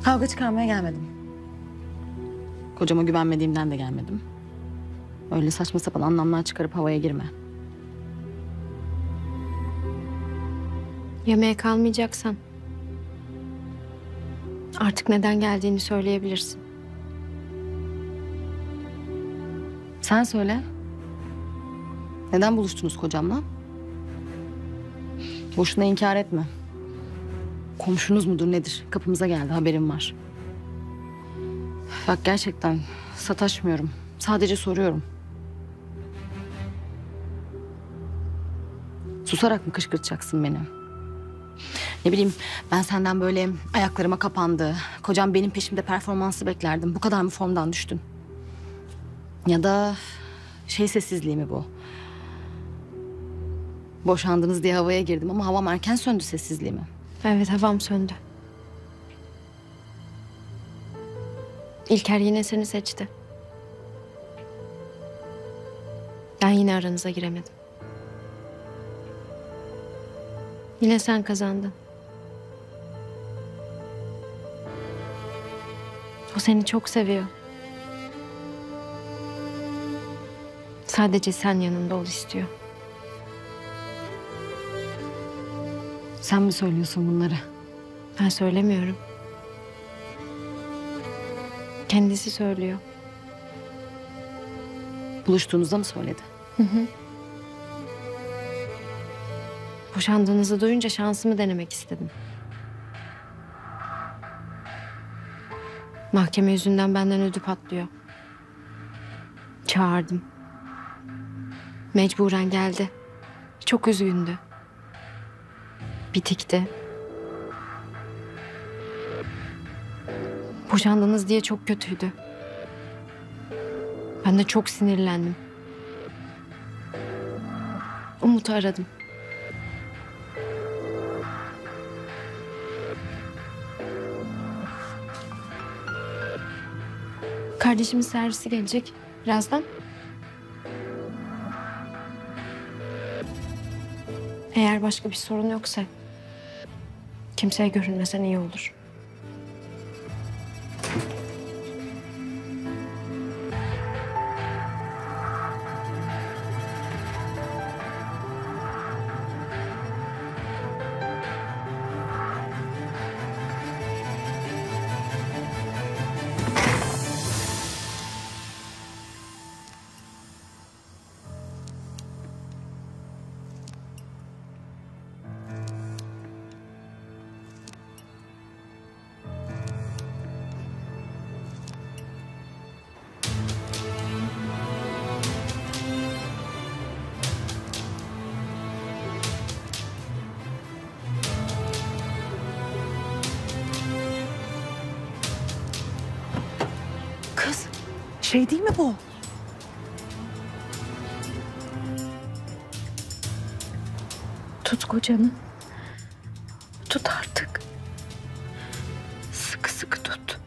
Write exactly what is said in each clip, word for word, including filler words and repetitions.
Kavga çıkarmaya gelmedim. Kocama güvenmediğimden de gelmedim. Öyle saçma sapan anlamlar çıkarıp havaya girme. Yemeğe kalmayacaksan artık neden geldiğini söyleyebilirsin. Sen söyle. Neden buluştunuz kocamla? Boşuna inkar etme. Komşunuz mudur nedir? Kapımıza geldi, haberim var. Bak gerçekten sataşmıyorum. Sadece soruyorum. Susarak mı kışkırtacaksın beni? Ne bileyim, ben senden böyle ayaklarıma kapandı, kocam benim peşimde performansı beklerdim. Bu kadar mı formdan düştün? Ya da şey sessizliği mi bu? Boşandınız diye havaya girdim ama havam erken söndü sessizliği mi? Evet, havam söndü. İlker yine seni seçti. Ben yine aranıza giremedim. Yine sen kazandın. O seni çok seviyor. Sadece sen yanında ol istiyor. Sen mi söylüyorsun bunları? Ben söylemiyorum. Kendisi söylüyor. Buluştuğunuzda mı söyledi? Hı hı. Boşandığınızı duyunca şansımı denemek istedim. Mahkeme yüzünden benden ödü patlıyor. Çağırdım. Mecburen geldi. Çok üzgündü. Bitikti. Boşandınız diye çok kötüydü. Ben de çok sinirlendim. Umut'u aradım. Kardeşimin servisi gelecek birazdan. Eğer başka bir sorun yoksa kimseye görünmesen iyi olur. Kız, şey değil mi bu? Tut kocanı. Tut artık. Sıkı sıkı tut.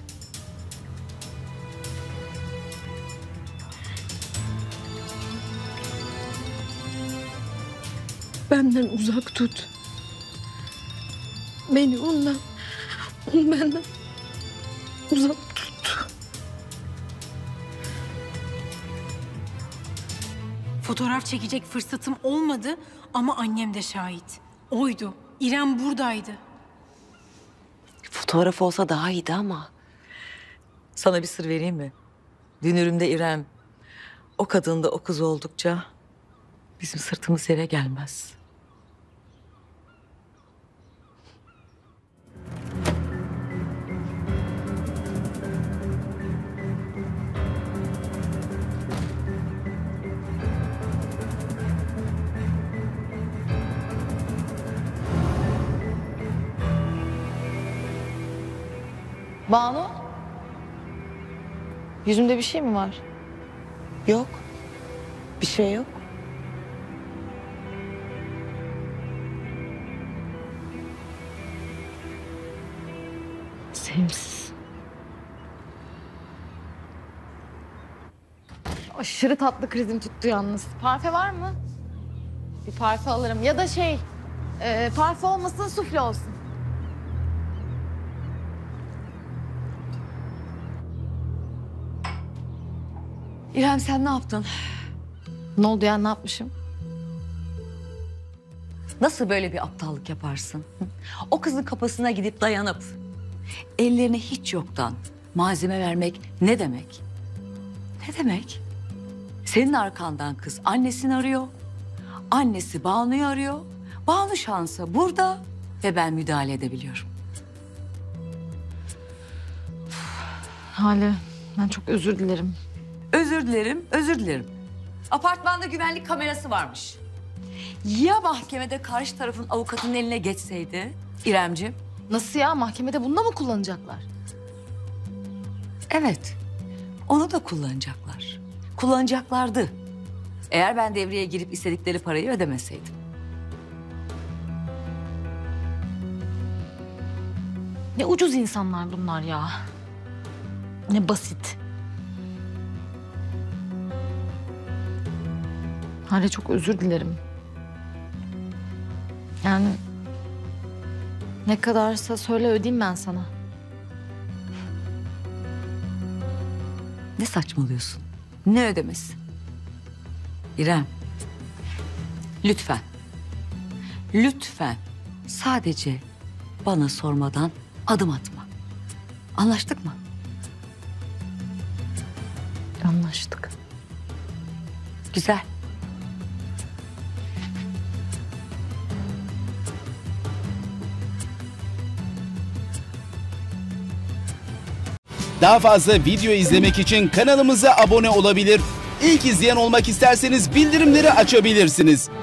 Benden uzak tut. Beni ondan, onu benden uzak tut. Fotoğraf çekecek fırsatım olmadı ama annem de şahit. Oydu. İrem buradaydı. Fotoğraf olsa daha iyiydi ama. Sana bir sır vereyim mi? Dünürümde İrem. O kadın da o kız oldukça bizim sırtımız yere gelmez. Banu? Yüzümde bir şey mi var? Yok. Bir şey yok. Sevimsiz. Aşırı tatlı krizim tuttu yalnız. Parfe var mı? Bir parfe alırım. Ya da şey, e, parfe olmasın, sufle olsun. İrem sen ne yaptın? Ne oldu ya, ne yapmışım? Nasıl böyle bir aptallık yaparsın? Hı? O kızın kapısına gidip dayanıp ellerine hiç yoktan malzeme vermek ne demek? Ne demek? Senin arkandan kız annesini arıyor. Annesi Banu'yu arıyor. Banu şansı burada ve ben müdahale edebiliyorum. Hale, ben çok özür dilerim. Özür dilerim, özür dilerim. Apartmanda güvenlik kamerası varmış. Ya mahkemede karşı tarafın avukatının eline geçseydi İremciğim? Nasıl ya, mahkemede bunu da mı kullanacaklar? Evet, onu da kullanacaklar. Kullanacaklardı. Eğer ben devreye girip istedikleri parayı ödemeseydim. Ne ucuz insanlar bunlar ya. Ne basit. Hale, çok özür dilerim. Yani ne kadarsa söyle, ödeyeyim ben sana. Ne saçmalıyorsun? Ne ödemesi? İrem, lütfen, lütfen sadece bana sormadan adım atma. Anlaştık mı? Anlaştık. Güzel. Daha fazla video izlemek için kanalımıza abone olabilir. İlk izleyen olmak isterseniz bildirimleri açabilirsiniz.